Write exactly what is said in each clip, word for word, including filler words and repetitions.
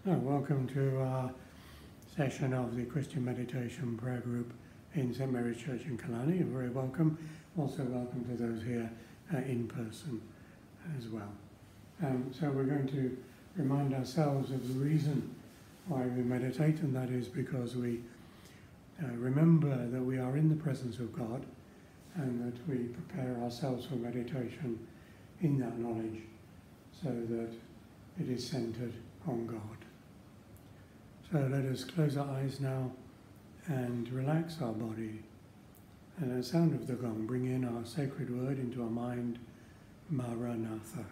Oh, welcome to our session of the Christian Meditation Prayer Group in Saint Mary's Church in Killarney. You're very welcome. Also welcome to those here uh, in person as well. Um, so we're going to remind ourselves of the reason why we meditate, and that is because we uh, remember that we are in the presence of God and that we prepare ourselves for meditation in that knowledge so that it is centered on God. So let us close our eyes now and relax our body. And at the sound of the gong, bring in our sacred word into our mind, Maranatha.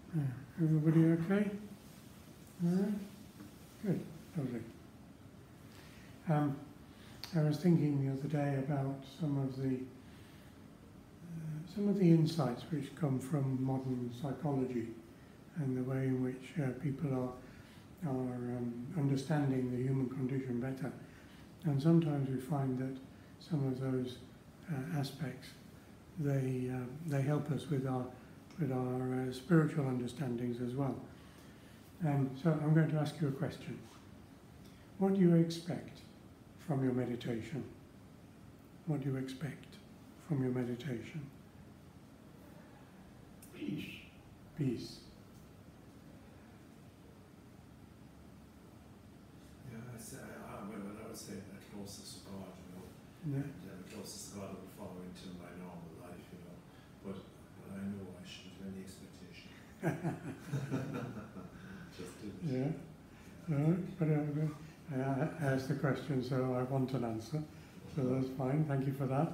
Uh, everybody okay? All right? Good, lovely. Um, I was thinking the other day about some of the uh, some of the insights which come from modern psychology and the way in which uh, people are are um, understanding the human condition better. And sometimes we find that some of those uh, aspects they uh, they help us with our with our uh, spiritual understandings as well. Um, so I'm going to ask you a question. What do you expect from your meditation? What do you expect from your meditation? Peace. Peace. Yeah, I say, I, well, I would say the closest to God, you know. Yeah. Yeah, the closest to God I would follow into my normal life, you know. But, but I know I shouldn't have any expectation. Just do it. Yeah. No, but uh, I I asked the question, so I want an answer. So that's fine. Thank you for that.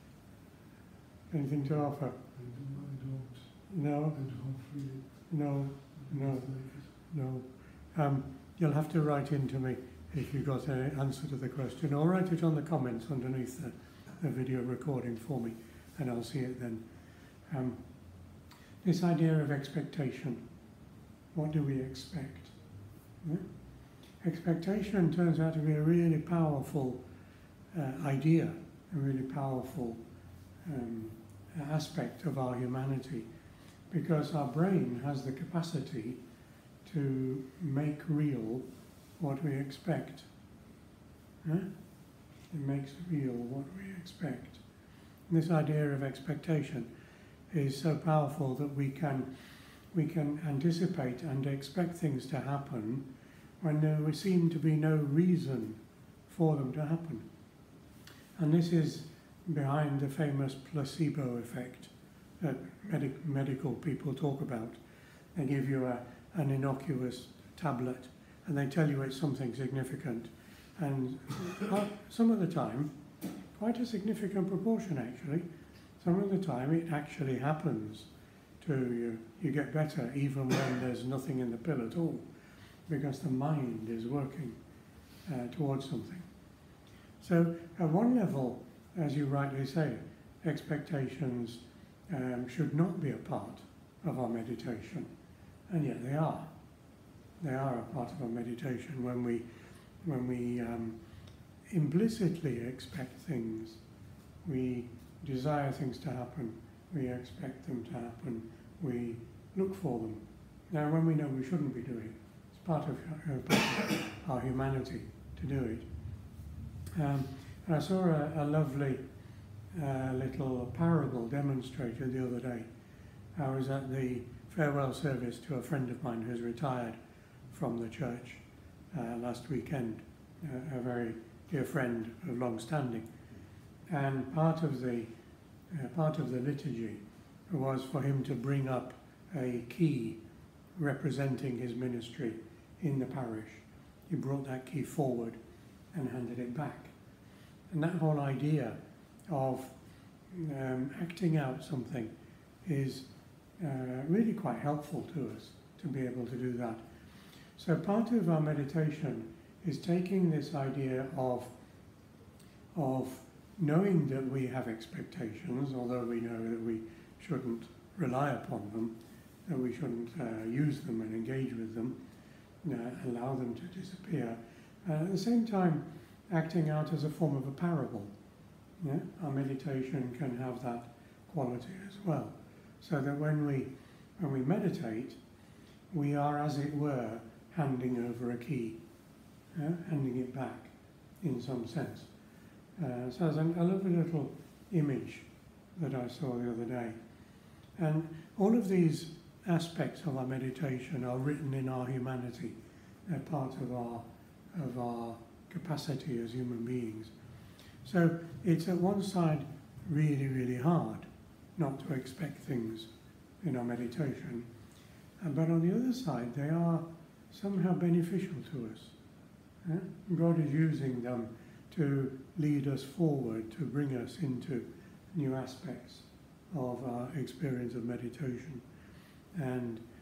Anything to offer? I don't. No. I don't feel it. No. No. No. Um, you'll have to write in to me if you've got an answer to the question, or write it on the comments underneath the, the video recording for me, and I'll see it then. Um, this idea of expectation. What do we expect? Yeah? Expectation turns out to be a really powerful uh, idea, a really powerful um, aspect of our humanity, because our brain has the capacity to make real what we expect. Huh? It makes real what we expect. And this idea of expectation is so powerful that we can we can anticipate and expect things to happen when there would seem to be no reason for them to happen. And this is behind the famous placebo effect that medic medical people talk about. They give you a, an innocuous tablet and they tell you it's something significant. And some of the time, quite a significant proportion actually, some of the time it actually happens to you. You get better even when there's nothing in the pill at all, because the mind is working uh, towards something. So at one level, as you rightly say, expectations um, should not be a part of our meditation, and yet they are. They are a part of our meditation when we, when we um, implicitly expect things. We desire things to happen, we expect them to happen, we look for them. Now when we know we shouldn't be doing it, it's part of, uh, part of our humanity to do it. Um, and I saw a, a lovely uh, little parable demonstrated the other day. I was at the farewell service to a friend of mine who's retired from the church uh, last weekend, uh, a very dear friend of long standing. And part of the uh, part of the liturgy was for him to bring up a key representing his ministry in the parish. He brought that key forward and handed it back. And that whole idea of um, acting out something is uh, really quite helpful to us to be able to do that. So part of our meditation is taking this idea of of knowing that we have expectations, although we know that we shouldn't rely upon them, that we shouldn't uh, use them and engage with them, uh, allow them to disappear. Uh, at the same time, acting out as a form of a parable. Yeah? Our meditation can have that quality as well. So that when we, when we meditate, we are, as it were, handing over a key, yeah? Handing it back in some sense. Uh, so there's a, a lovely little image that I saw the other day. And all of these aspects of our meditation are written in our humanity. They're part of our, of our capacity as human beings. So it's at one side really, really hard not to expect things in our meditation. Uh, but on the other side, they are somehow beneficial to us. Yeah? God is using them to lead us forward, to bring us into new aspects of our experience of meditation. And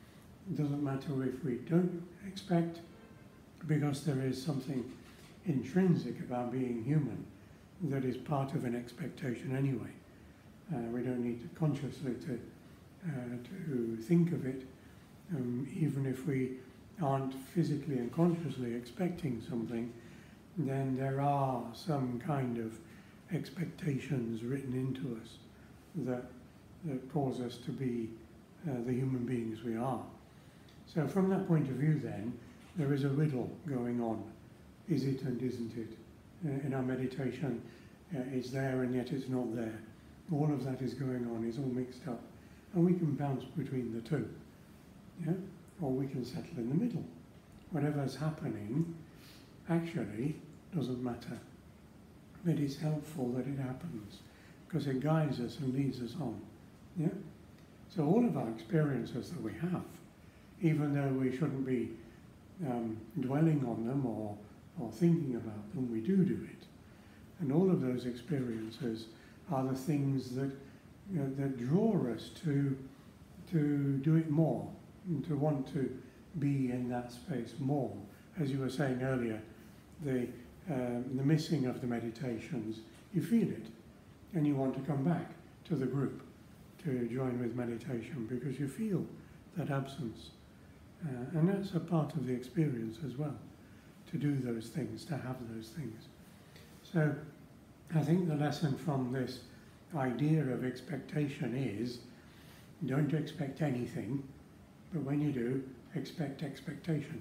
It doesn't matter if we don't expect, because there is something intrinsic about being human that is part of an expectation anyway. Uh, we don't need to consciously to, uh, to think of it, um, even if we aren't physically and consciously expecting something, then there are some kind of expectations written into us that, that cause us to be uh, the human beings we are. So from that point of view then, there is a riddle going on. Is it and isn't it? Uh, in our meditation, uh, it's there and yet it's not there. All of that is going on, it's all mixed up. And we can bounce between the two. Yeah? Or we can settle in the middle. Whatever's happening actually doesn't matter. But it's helpful that it happens, because it guides us and leads us on. Yeah? So all of our experiences that we have, even though we shouldn't be um, dwelling on them or, or thinking about them, we do do it. And all of those experiences are the things that, you know, that draw us to, to do it more, and to want to be in that space more. As you were saying earlier, the, um, the missing of the meditations, you feel it, and you want to come back to the group to join with meditation because you feel that absence. Uh, and that's a part of the experience as well, to do those things, to have those things. So I think the lesson from this idea of expectation is, don't expect anything, but when you do, expect expectation.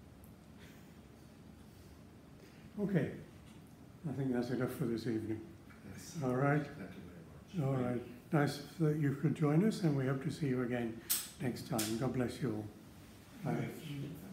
Okay, I think that's enough for this evening. Yes. All right. Thank you very much. All right. Nice that you could join us, and we hope to see you again next time. God bless you all. Bye. Thank you.